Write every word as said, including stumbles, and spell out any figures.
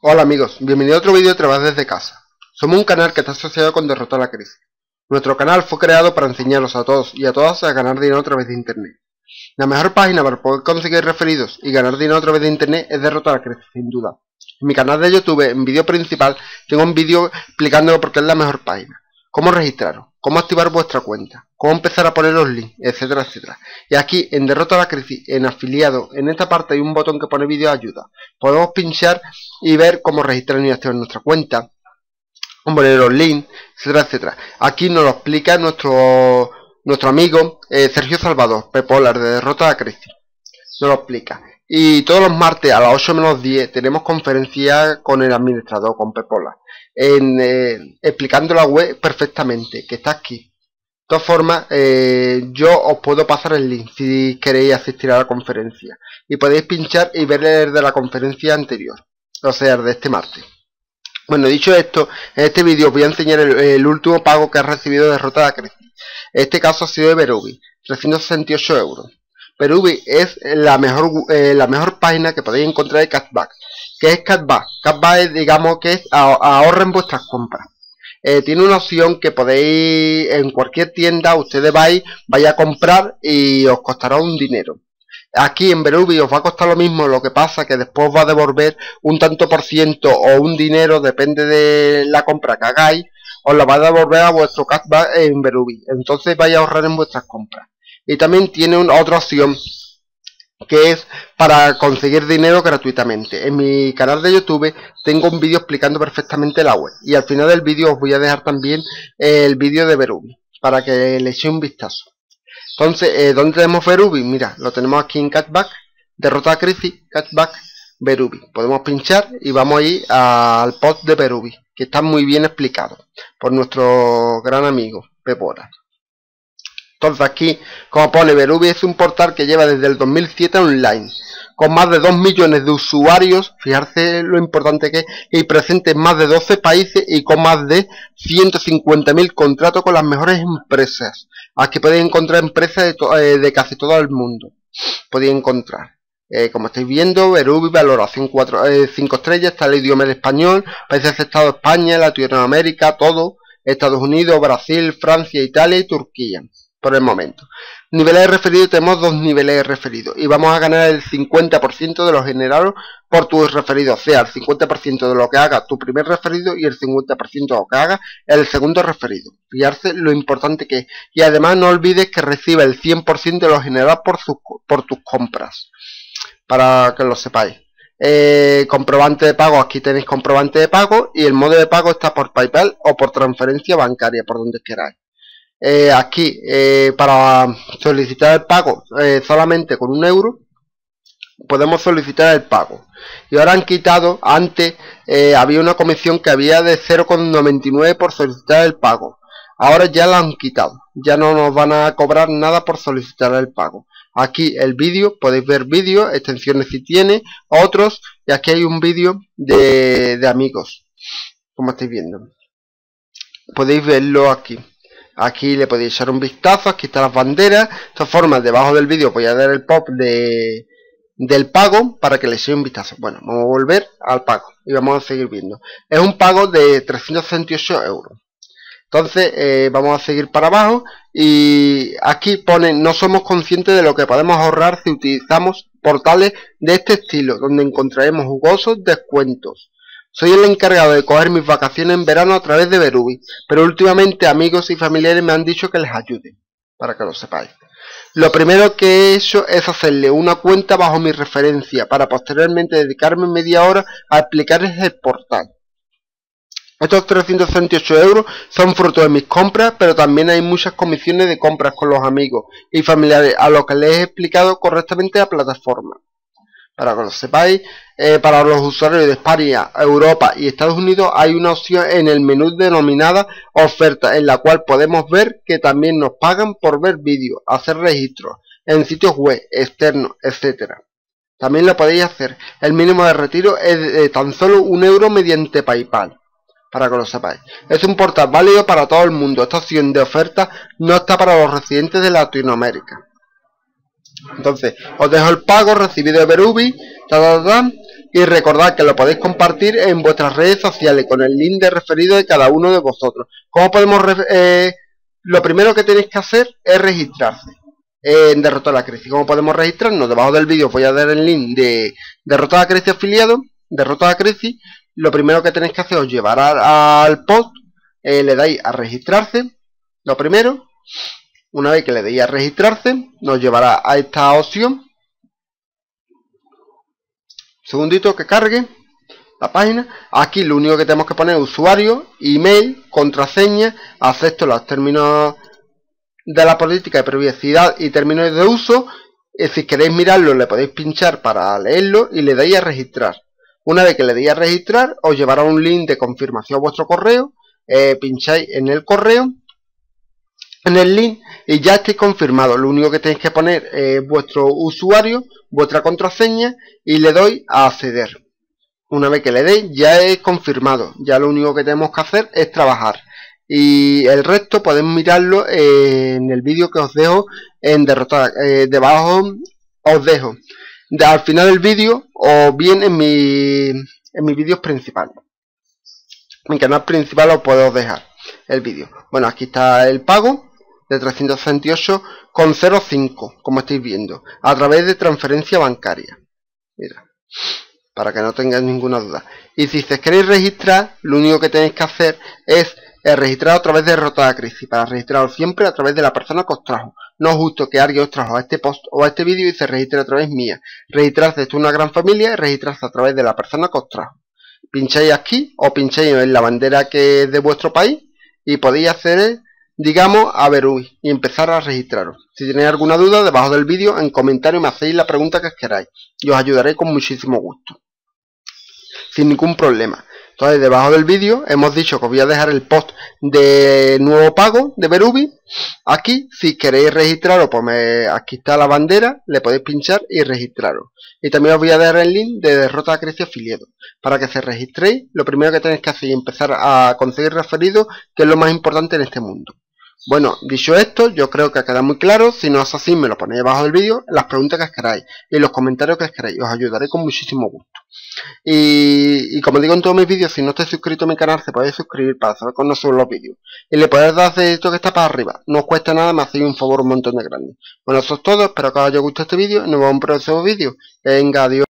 Hola amigos, bienvenido a otro vídeo de Trabajar desde casa. Somos un canal que está asociado con Derrotar la Crisis. Nuestro canal fue creado para enseñaros a todos y a todas a ganar dinero a través de internet. La mejor página para poder conseguir referidos y ganar dinero a través de internet es Derrotar la Crisis, sin duda. En mi canal de YouTube, en vídeo principal, tengo un vídeo explicándolo por qué es la mejor página, cómo registraros, cómo activar vuestra cuenta, cómo empezar a poner los links, etcétera, etcétera. Y aquí en Derrota la Crisis, en afiliado, en esta parte hay un botón que pone vídeo ayuda. Podemos pinchar y ver cómo registrar y activar nuestra cuenta, cómo poner los links, etcétera, etcétera. Aquí nos lo explica nuestro, nuestro amigo eh, Sergio Salvador, Pepolar, de Derrota la Crisis. Nos lo explica. Y todos los martes a las ocho menos diez tenemos conferencia con el administrador, con Pepolar, en, eh, explicando la web perfectamente, que está aquí. De todas formas, eh, yo os puedo pasar el link si queréis asistir a la conferencia. Y podéis pinchar y ver el de la conferencia anterior, o sea, el de este martes. Bueno, dicho esto, en este vídeo os voy a enseñar el, el último pago que ha recibido Derrota la Crisis. En este caso ha sido de Berubi, trescientos sesenta y ocho euros. Berubi es la mejor, eh, la mejor página que podéis encontrar de cashback. ¿Qué es cashback? Cashback es, digamos, que es ahorren vuestras compras. Eh, tiene una opción que podéis, en cualquier tienda, ustedes vais, vais a comprar y os costará un dinero. Aquí en Berubi os va a costar lo mismo, lo que pasa que después va a devolver un tanto por ciento o un dinero, depende de la compra que hagáis, os la va a devolver a vuestro cashback en Berubi. Entonces vais a ahorrar en vuestras compras. Y también tiene una otra opción que es para conseguir dinero gratuitamente. En mi canal de YouTube tengo un vídeo explicando perfectamente la web. Y al final del vídeo os voy a dejar también el vídeo de Berubi para que le echéis un vistazo. Entonces, eh, ¿dónde tenemos Berubi? Mira, lo tenemos aquí en Cashback, Derrota la Crisis, Cashback, Berubi. Podemos pinchar y vamos a ir al post de Berubi, que está muy bien explicado por nuestro gran amigo Pepora. Entonces aquí, como pone, Berubi es un portal que lleva desde el dos mil siete online, con más de dos millones de usuarios, fijarse lo importante que es, y presente en más de doce países y con más de ciento cincuenta mil contratos con las mejores empresas. Aquí podéis encontrar empresas de, eh, de casi todo el mundo. Podéis encontrar, eh, como estáis viendo, Berubi, valoración cuatro, eh, cinco estrellas, está el idioma de español, países aceptados España, Latinoamérica, todo, Estados Unidos, Brasil, Francia, Italia y Turquía. Por el momento. Niveles de referido, tenemos dos niveles de referido y vamos a ganar el cincuenta por ciento de lo generado por tus referidos, o sea, el cincuenta por ciento de lo que haga tu primer referido y el cincuenta por ciento de lo que haga el segundo referido. Fijarse lo importante que es. Y además no olvides que recibe el cien por ciento de lo generado por, sus, por tus compras, para que lo sepáis. Eh, comprobante de pago, aquí tenéis comprobante de pago y el modo de pago está por PayPal o por transferencia bancaria, por donde queráis. Eh, aquí eh, para solicitar el pago eh, solamente con un euro podemos solicitar el pago. Y ahora han quitado, antes eh, había una comisión que había de cero coma noventa y nueve por solicitar el pago. Ahora ya la han quitado, ya no nos van a cobrar nada por solicitar el pago. Aquí el vídeo, podéis ver vídeos, extensiones si tiene, otros, y aquí hay un vídeo de, de amigos, como estáis viendo. Podéis verlo aquí. Aquí le podéis echar un vistazo, aquí están las banderas. De todas formas, debajo del vídeo voy a dar el pop de, del pago para que le echéis un vistazo. Bueno, vamos a volver al pago y vamos a seguir viendo. Es un pago de trescientos sesenta y ocho euros. Entonces, eh, vamos a seguir para abajo y aquí pone, no somos conscientes de lo que podemos ahorrar si utilizamos portales de este estilo, donde encontraremos jugosos descuentos. Soy el encargado de coger mis vacaciones en verano a través de Berubi, pero últimamente amigos y familiares me han dicho que les ayude, para que lo sepáis. Lo primero que he hecho es hacerle una cuenta bajo mi referencia, para posteriormente dedicarme media hora a explicarles el portal. Estos trescientos sesenta y ocho euros son fruto de mis compras, pero también hay muchas comisiones de compras con los amigos y familiares, a los que les he explicado correctamente la plataforma. Para que lo sepáis, eh, para los usuarios de España, Europa y Estados Unidos hay una opción en el menú denominada oferta, en la cual podemos ver que también nos pagan por ver vídeos, hacer registros en sitios web, externos, etcétera. También lo podéis hacer. El mínimo de retiro es de tan solo un euro mediante PayPal, para que lo sepáis. Es un portal válido para todo el mundo. Esta opción de oferta no está para los residentes de Latinoamérica. Entonces, os dejo el pago recibido de Berubi, ta, ta, ta, y recordad que lo podéis compartir en vuestras redes sociales con el link de referido de cada uno de vosotros. ¿Cómo podemos eh, lo primero que tenéis que hacer es registrarse en Derrota a la Crisis? ¿Cómo podemos registrarnos? Debajo del vídeo os voy a dar el link de Derrota a la Crisis afiliado, Derrota a la Crisis. Lo primero que tenéis que hacer es os llevar a, al post, eh, le dais a registrarse, lo primero. Una vez que le deis a registrarse, nos llevará a esta opción. Segundito que cargue la página. Aquí lo único que tenemos que poner es usuario, email, contraseña, acepto los términos de la política de privacidad y términos de uso. Y si queréis mirarlo, le podéis pinchar para leerlo y le dais a registrar. Una vez que le deis a registrar, os llevará un link de confirmación a vuestro correo. Eh, pincháis en el correo, en el link, y ya estáis confirmado. Lo único que tenéis que poner es vuestro usuario, vuestra contraseña, y le doy a acceder. Una vez que le deis, ya es confirmado. Ya lo único que tenemos que hacer es trabajar. Y el resto podéis mirarlo en el vídeo que os dejo en Derrota. Eh, debajo os dejo de, al final del vídeo, o bien en mi en mis vídeos principales. Mi canal principal os puedo dejar el vídeo. Bueno, aquí está el pago de trescientos sesenta y ocho coma cero cinco, como estáis viendo, a través de transferencia bancaria. Mira, para que no tengáis ninguna duda. Y si os queréis registrar, lo único que tenéis que hacer es eh, registrar a través de Derrota a la Crisis, para registraros siempre a través de la persona que os trajo. No es justo que alguien os trajo a este post o a este vídeo y se registre a través mía. Registrarse es una gran familia y registrarse a través de la persona que os trajo. Pincháis aquí o pincháis en la bandera que es de vuestro país y podéis hacer, digamos, a Verui y empezar a registraros. Si tenéis alguna duda, debajo del vídeo en comentarios me hacéis la pregunta que queráis y os ayudaré con muchísimo gusto, sin ningún problema. Entonces, debajo del vídeo hemos dicho que os voy a dejar el post de nuevo pago de Verubi. Aquí, si queréis registraros, pues me, aquí está la bandera, le podéis pinchar y registraros. Y también os voy a dejar el link de Derrota a la Crisis afiliado. Para que se registréis, lo primero que tenéis que hacer es empezar a conseguir referidos, que es lo más importante en este mundo. Bueno, dicho esto, yo creo que ha quedado muy claro. Si no es así, me lo ponéis debajo del vídeo, las preguntas que queráis y los comentarios que queráis. Os ayudaré con muchísimo gusto. Y, y como digo en todos mis vídeos, si no estáis suscrito a mi canal, se podéis suscribir para saber cuándo subo los vídeos. Y le podéis dar a esto que está para arriba. No os cuesta nada, me hacéis un favor un montón de grande. Bueno, eso es todo. Espero que os haya gustado este vídeo. Nos vemos en un próximo vídeo. Venga, adiós.